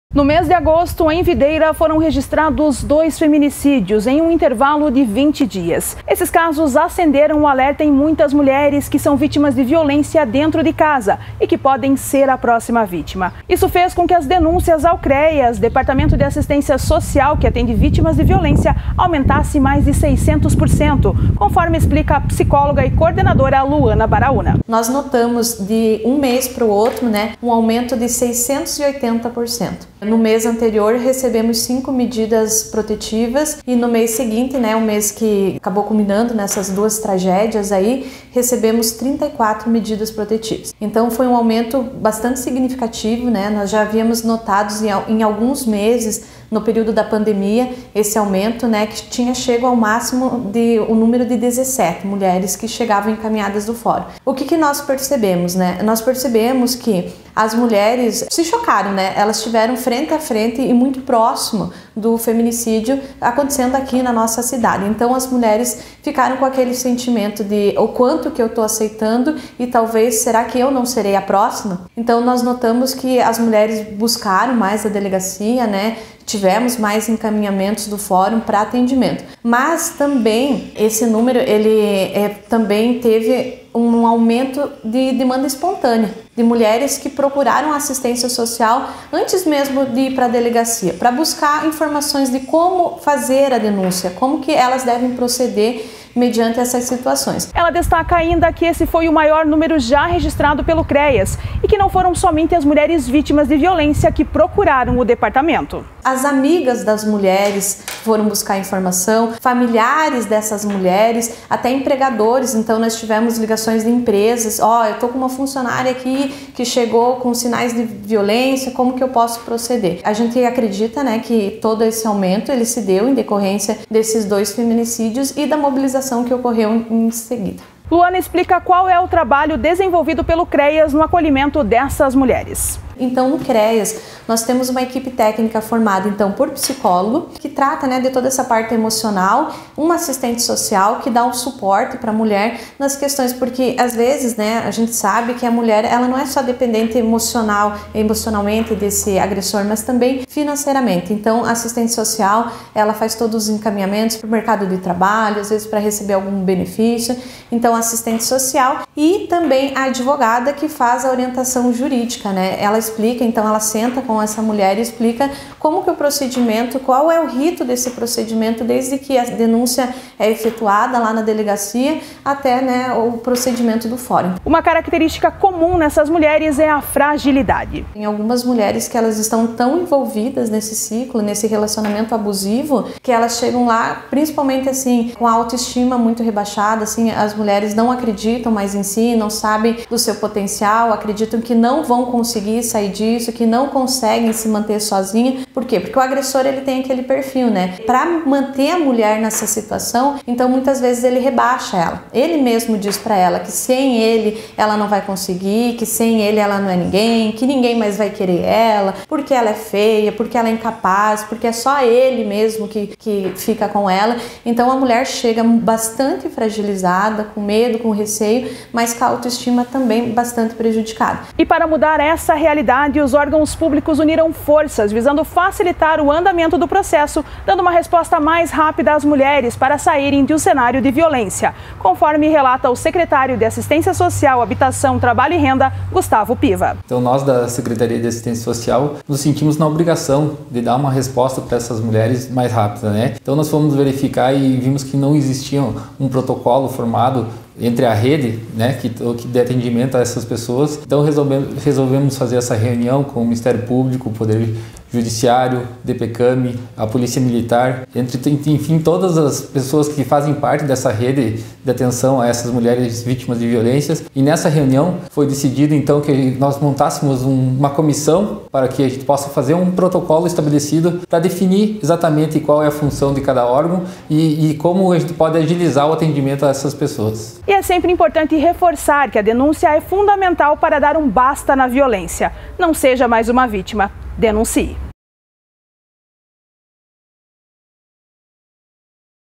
No mês de agosto, em Videira, foram registrados 2 feminicídios em um intervalo de 20 dias. Esses casos acenderam o alerta em muitas mulheres que são vítimas de violência dentro de casa e que podem ser a próxima vítima. Isso fez com que as denúncias ao CREAS, Departamento de Assistência Social que atende vítimas de violência, aumentasse mais de 600%, conforme explica a psicóloga e coordenadora Luana Baraúna. Nós notamos de um mês para o outro, um aumento de 680%. No mês anterior recebemos 5 medidas protetivas e no mês seguinte, o mês que acabou culminando nessas 2 tragédias aí, recebemos 34 medidas protetivas. Então foi um aumento bastante significativo, Nós já havíamos notado em alguns meses no período da pandemia esse aumento, que tinha chegado ao máximo o número de 17 mulheres que chegavam encaminhadas do fórum. O que nós percebemos, Nós percebemos que as mulheres se chocaram, Elas estiveram frente a frente e muito próximo do feminicídio acontecendo aqui na nossa cidade. Então as mulheres ficaram com aquele sentimento de o quanto que eu estou aceitando e talvez será que eu não serei a próxima? Então nós notamos que as mulheres buscaram mais a delegacia, Tivemos mais encaminhamentos do fórum para atendimento. Mas também esse número também teve um aumento de demanda espontânea, de mulheres que procuraram assistência social antes mesmo de ir para a delegacia, para buscar informações de como fazer a denúncia, como que elas devem proceder mediante essas situações. Ela destaca ainda que esse foi o maior número já registrado pelo CREAS e que não foram somente as mulheres vítimas de violência que procuraram o departamento. As amigas das mulheres foram buscar informação, familiares dessas mulheres, até empregadores. Então nós tivemos ligações de empresas, eu tô com uma funcionária aqui que chegou com sinais de violência, como que eu posso proceder? A gente acredita, que todo esse aumento ele se deu em decorrência desses 2 feminicídios e da mobilização que ocorreu em seguida. Luana explica qual é o trabalho desenvolvido pelo CREAS no acolhimento dessas mulheres. Então, no CREAS, nós temos uma equipe técnica formada, então, por psicólogo, que trata, de toda essa parte emocional, uma assistente social que dá um suporte para a mulher nas questões, porque, às vezes, a gente sabe que a mulher, ela não é só dependente emocionalmente desse agressor, mas também financeiramente. Então, a assistente social, ela faz todos os encaminhamentos para o mercado de trabalho, às vezes para receber algum benefício. Então, assistente social e também a advogada que faz a orientação jurídica, Ela explica, então ela senta com essa mulher e explica como que o procedimento, qual é o rito desse procedimento, desde que a denúncia é efetuada lá na delegacia até o procedimento do fórum. Uma característica comum nessas mulheres é a fragilidade. Tem algumas mulheres que elas estão tão envolvidas nesse ciclo, nesse relacionamento abusivo, que elas chegam lá, principalmente assim, com a autoestima muito rebaixada, assim, as mulheres não acreditam mais em si, não sabem do seu potencial, acreditam que não vão conseguir sair disso, que não conseguem se manter sozinha. Por quê? Porque o agressor ele tem aquele perfil, Para manter a mulher nessa situação, então muitas vezes ele rebaixa ela. Ele mesmo diz para ela que sem ele ela não vai conseguir, que sem ele ela não é ninguém, que ninguém mais vai querer ela, porque ela é feia, porque ela é incapaz, porque é só ele mesmo que fica com ela. Então a mulher chega bastante fragilizada, com medo, com receio, mas com a autoestima também bastante prejudicada. E para mudar essa realidade, os órgãos públicos uniram forças, visando facilitar o andamento do processo, dando uma resposta mais rápida às mulheres para saírem de um cenário de violência, conforme relata o secretário de Assistência Social, Habitação, Trabalho e Renda, Gustavo Piva. Então nós da Secretaria de Assistência Social nos sentimos na obrigação de dar uma resposta para essas mulheres mais rápida, Então nós fomos verificar e vimos que não existia um protocolo formado entre a rede, que dê atendimento a essas pessoas. Então resolvemos fazer essa reunião com o Ministério Público, o Poder Judiciário, DPCAM, a Polícia Militar, enfim, todas as pessoas que fazem parte dessa rede de atenção a essas mulheres vítimas de violências. E nessa reunião foi decidido então que nós montássemos uma comissão para que a gente possa fazer um protocolo estabelecido para definir exatamente qual é a função de cada órgão e como a gente pode agilizar o atendimento a essas pessoas. E é sempre importante reforçar que a denúncia é fundamental para dar um basta na violência. Não seja mais uma vítima. Denuncie.